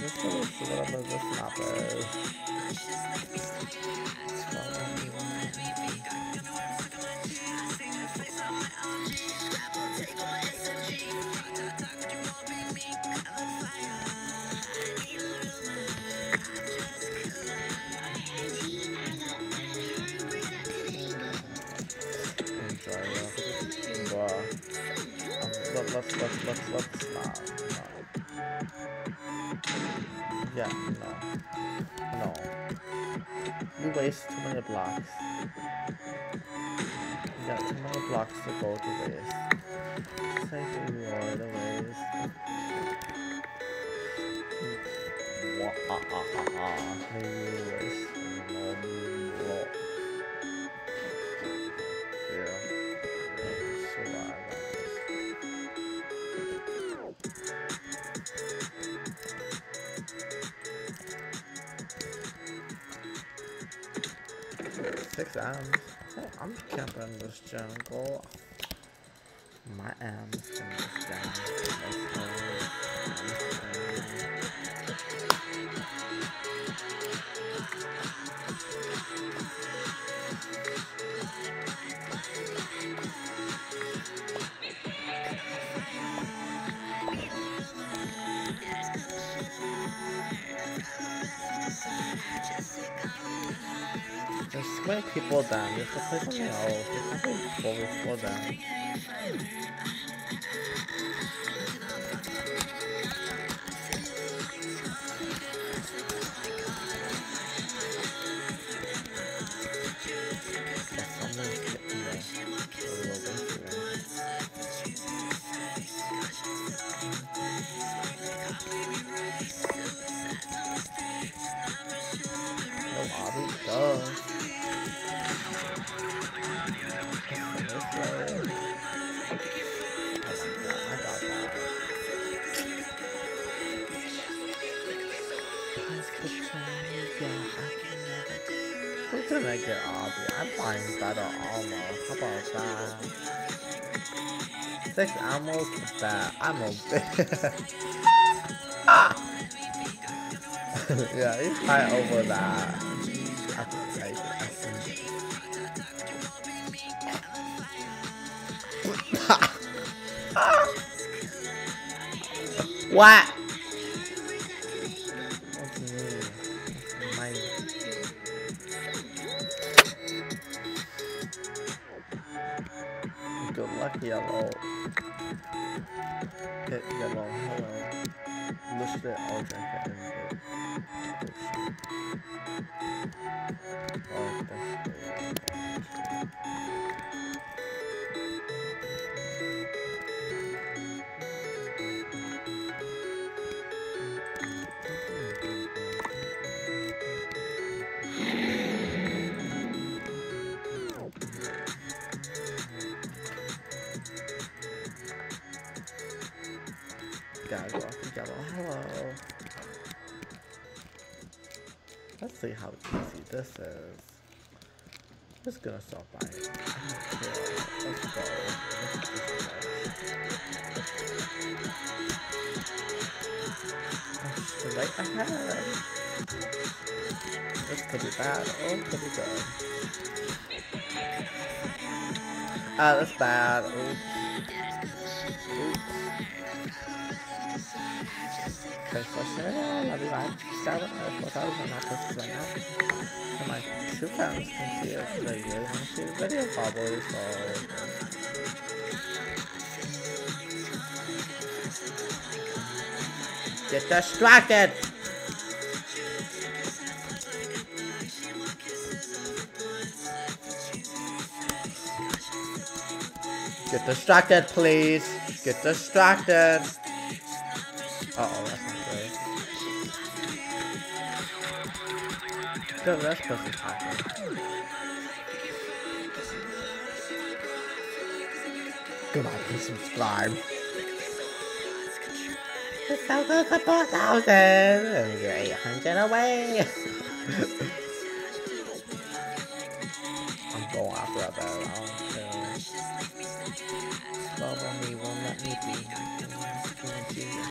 just gonna see what I'm gonna snap it. Enjoy it. Bruh. Let's not. No. Yeah, no. No. You waste too many blocks. You got too many blocks to go to waste. Say who you are to waste. Maybe you waste. Yeah. So bad. 6 M's. Oh, I'm camping this jungle. My M's in this jungle. Let's go. There's so many people down. You have to play something else. You have to play before them. Who's gonna get Obby? I'm buying better armor. How about that? 6 ammos is bad. I'm a bit. Yeah, he's high over that. I can take it. What? Good luck, yellow. Hit yellow, hello. List it, I'll drink it and hit. Oh, that's gotta go off the yellow, hello. Let's see how easy this is. Just gonna stop by it. Let's go. Right ahead. This could be bad or could be good. Ah, that's bad. Oops. Thanks for sharing. I'll be right. 7 or 4,000 not posted right now. So my 2 friends can see it today. You want to see the video probably, so. Get distracted! Get distracted, please! Get distracted! Uh-oh, that's not great. Good, that's supposed to happen. Goodbye, please subscribe. It's so good for 4,000! And you're 800 away! I'm going after that, I don't care. Love on me won't let me be.